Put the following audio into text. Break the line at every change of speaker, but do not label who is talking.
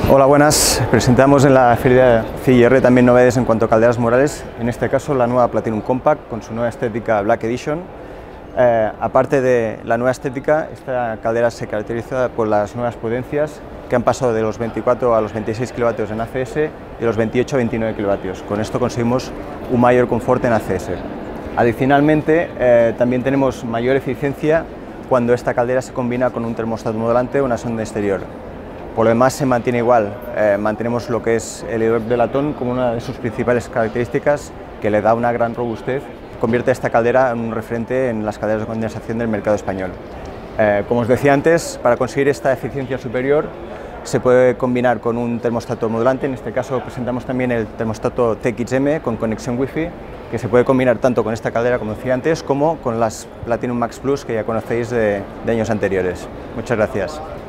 Hola, buenas. Presentamos en la feria CIR también novedades en cuanto a calderas murales, en este caso la nueva Platinum Compact con su nueva estética Black Edition. Aparte de la nueva estética, esta caldera se caracteriza por las nuevas potencias que han pasado de los 24 a los 26 kilovatios en ACS y de los 28 a 29 kilovatios. Con esto conseguimos un mayor confort en ACS. Adicionalmente, también tenemos mayor eficiencia cuando esta caldera se combina con un termostato modulante o una sonda exterior. Por lo demás se mantiene igual, mantenemos lo que es el hidrógeno de latón como una de sus principales características, que le da una gran robustez, convierte esta caldera en un referente en las calderas de condensación del mercado español. Como os decía antes, para conseguir esta eficiencia superior se puede combinar con un termostato modulante. En este caso presentamos también el termostato TXM con conexión Wi-Fi, que se puede combinar tanto con esta caldera, como decía antes, como con las Platinum Max Plus que ya conocéis de años anteriores. Muchas gracias.